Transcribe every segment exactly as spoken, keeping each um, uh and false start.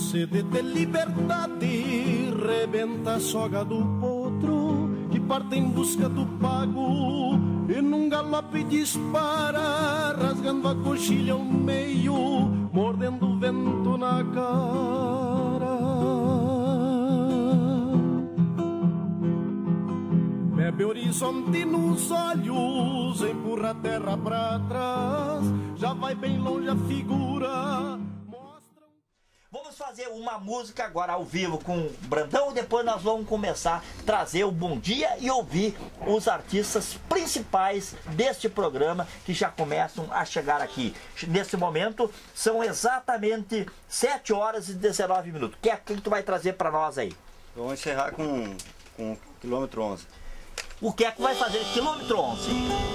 sede de liberdade rebenta a soga do potro que parte em busca do pago e num galope dispara, rasgando a coxilha ao meio, mordendo o vento na cara. Bebe horizonte nos olhos, empurra a terra pra trás, já vai bem longe a figura. Vamos fazer uma música agora ao vivo com o Brandão e depois nós vamos começar a trazer o Bom Dia e ouvir os artistas principais deste programa que já começam a chegar aqui. Nesse momento são exatamente sete horas e dezenove minutos. O que é que tu vai trazer para nós aí? Vamos encerrar com, com quilômetro onze. O que é que vai fazer quilômetro onze?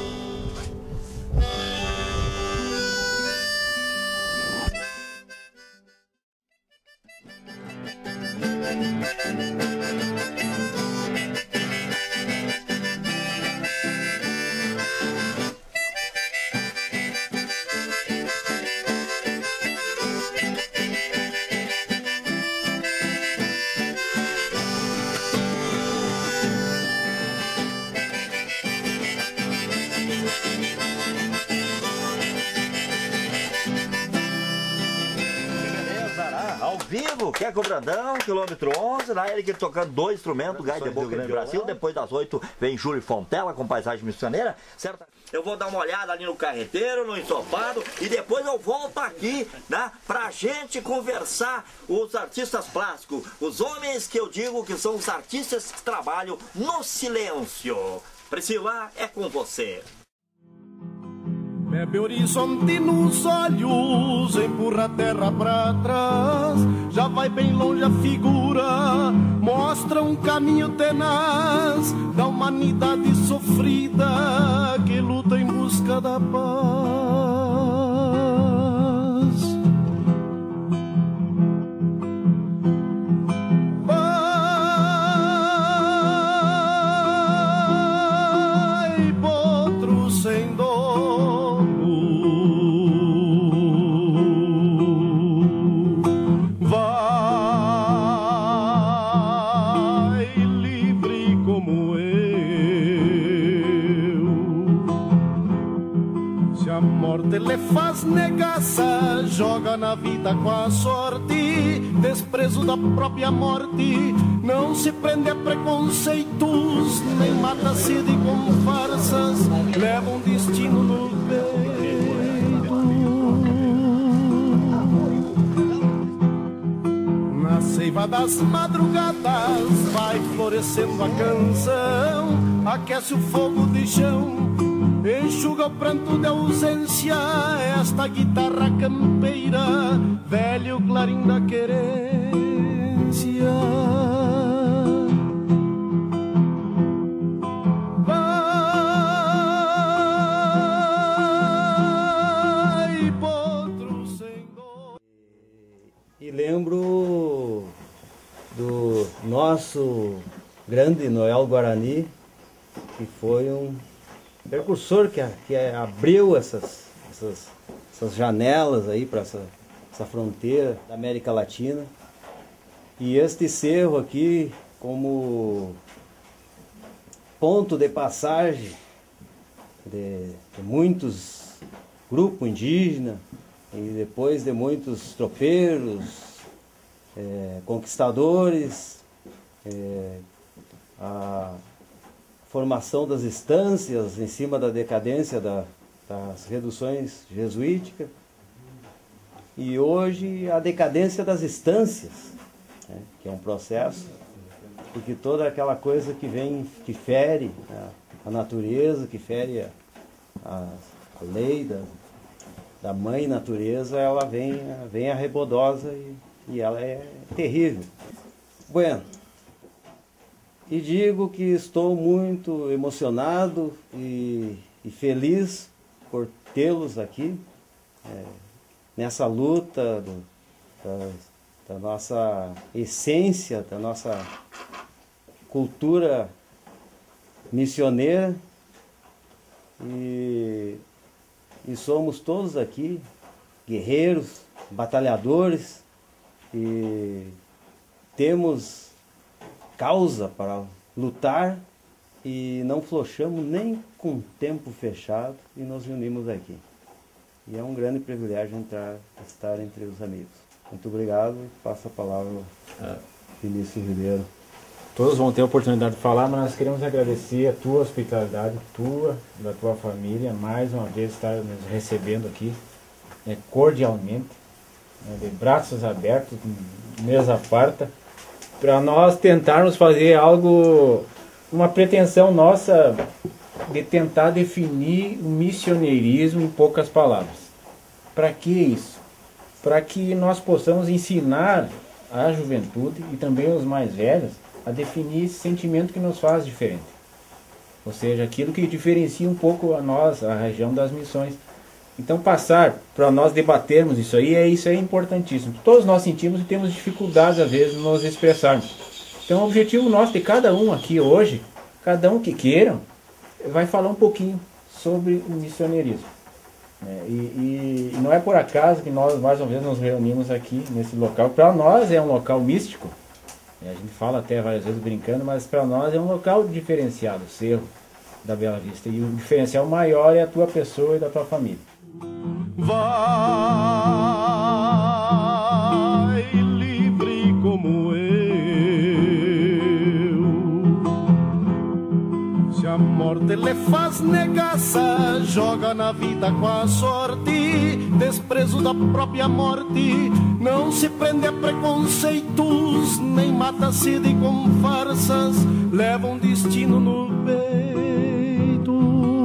Vivo, que é com o Brandão, quilômetro onze, lá ele que tocando dois instrumentos, Gai de Boca do Brasil. Depois das oito vem Júlio Fontela com Paisagem Missioneira, certo? Eu vou dar uma olhada ali no carreteiro, no ensopado, e depois eu volto aqui, né, pra gente conversar os artistas plásticos, os homens que eu digo que são os artistas que trabalham no silêncio. Priscila, é com você. Bebe horizonte nos olhos, empurra a terra pra trás, já vai bem longe a figura, mostra um caminho tenaz da humanidade sofrida que luta em busca da paz. Vai, potro sem dor, ele faz negaça, joga na vida com a sorte, desprezo da própria morte, não se prende a preconceitos, nem mata a sede com farsas, leva um destino no peito. Na seiva das madrugadas vai florescendo a canção, aquece o fogo de chão, enxuga o pranto de ausência, esta guitarra campeira, velho clarim da querência. Vai, potro sem dor. E lembro do nosso grande Noel Guarani, que foi um precursor que, que abriu essas, essas, essas janelas aí para essa, essa fronteira da América Latina. E este cerro aqui, como ponto de passagem de, de muitos grupos indígenas e depois de muitos tropeiros, é, conquistadores, é, a formação das estâncias em cima da decadência da, das reduções jesuíticas, e hoje a decadência das estâncias, né, que é um processo, porque toda aquela coisa que vem, que fere a, a natureza, que fere a, a, a lei da, da mãe natureza, ela vem, vem arrebodosa e, e ela é terrível. Bueno, e digo que estou muito emocionado e, e feliz por tê-los aqui, é, nessa luta do, da, da nossa essência, da nossa cultura missioneira. E, e somos todos aqui guerreiros, batalhadores, e temos causa para lutar e não flochamos nem com o tempo fechado e nos reunimos aqui. E é um grande privilégio entrar, estar entre os amigos. Muito obrigado e passo a palavra ao Vinícius Ribeiro. Todos vão ter a oportunidade de falar, mas nós queremos agradecer a tua hospitalidade, tua, da tua família, mais uma vez estar nos recebendo aqui, né, cordialmente, né, de braços abertos, mesa farta, para nós tentarmos fazer algo, uma pretensão nossa de tentar definir o missioneirismo em poucas palavras. Para que isso? Para que nós possamos ensinar a juventude e também os mais velhos a definir esse sentimento que nos faz diferente. Ou seja, aquilo que diferencia um pouco a nós, a região das missões. Então passar para nós debatermos isso aí, é isso é importantíssimo. Todos nós sentimos e temos dificuldades às vezes de nos expressarmos. Então o objetivo nosso de cada um aqui hoje, cada um que queiram, vai falar um pouquinho sobre o missioneirismo. É, e, e não é por acaso que nós mais uma vez nos reunimos aqui nesse local. Para nós é um local místico. A gente fala até várias vezes brincando, mas para nós é um local diferenciado, o Cerro da Bela Vista. E o diferencial maior é a tua pessoa e da tua família. Vai livre como eu. Se a morte lhe faz negaça, joga na vida com a sorte, desprezo da própria morte. Não se prende a preconceitos, nem mata sede com farsas, leva um destino no peito.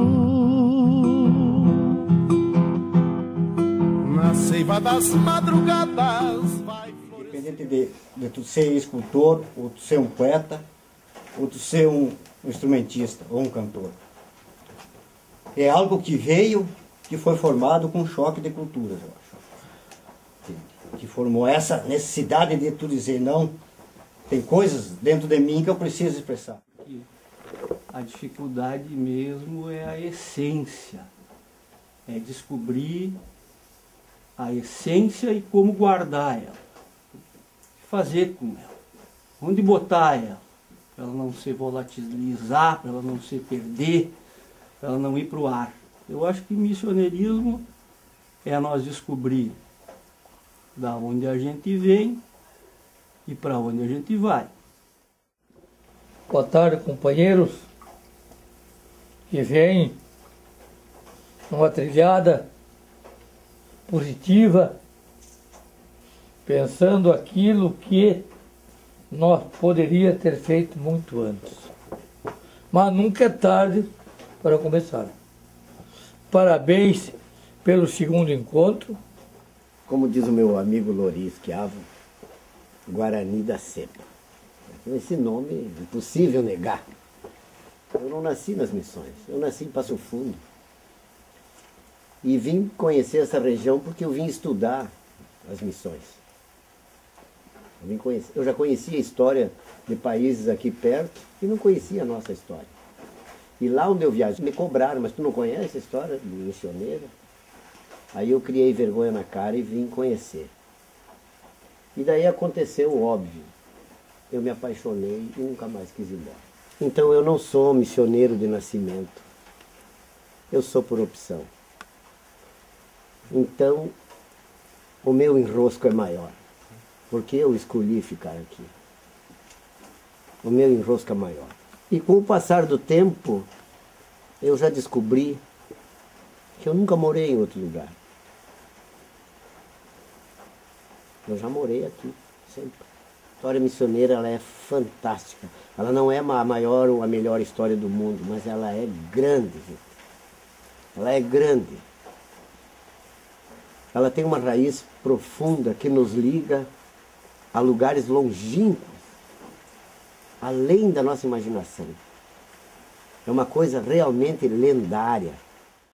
Na seiva das madrugadas vai florescer. Independente de, de tu ser escultor, ou tu ser um poeta, ou tu ser um, um instrumentista, ou um cantor. É algo que veio, que foi formado com um choque de culturas, eu acho. Que formou essa necessidade de tu dizer, não, tem coisas dentro de mim que eu preciso expressar. A dificuldade mesmo é a essência, é descobrir a essência e como guardar ela, fazer com ela, onde botar ela, para ela não se volatilizar, para ela não se perder, para ela não ir para o ar. Eu acho que missioneirismo é nós descobrir da onde a gente vem e para onde a gente vai. Boa tarde, companheiros que vêm numa trilhada positiva, pensando aquilo que nós poderia ter feito muito antes. Mas nunca é tarde para começar. Parabéns pelo segundo encontro. Como diz o meu amigo Loris Chiavo, Guarani da Cepa. Esse nome é impossível negar. Eu não nasci nas missões, eu nasci em Passo Fundo. E vim conhecer essa região porque eu vim estudar as missões. Eu, vim conhecer, eu já conhecia a história de países aqui perto e não conhecia a nossa história. E lá onde eu viajei, me cobraram, mas tu não conhece a história de missioneira? Aí eu criei vergonha na cara e vim conhecer. E daí aconteceu o óbvio. Eu me apaixonei e nunca mais quis ir embora. Então eu não sou missioneiro de nascimento. Eu sou por opção. Então o meu enrosco é maior. Porque eu escolhi ficar aqui. O meu enrosco é maior. E com o passar do tempo, eu já descobri que eu nunca morei em outro lugar. Eu já morei aqui, sempre. A história missioneira, ela é fantástica. Ela não é a maior ou a melhor história do mundo, mas ela é grande, gente. Ela é grande. Ela tem uma raiz profunda que nos liga a lugares longínquos, além da nossa imaginação. É uma coisa realmente lendária.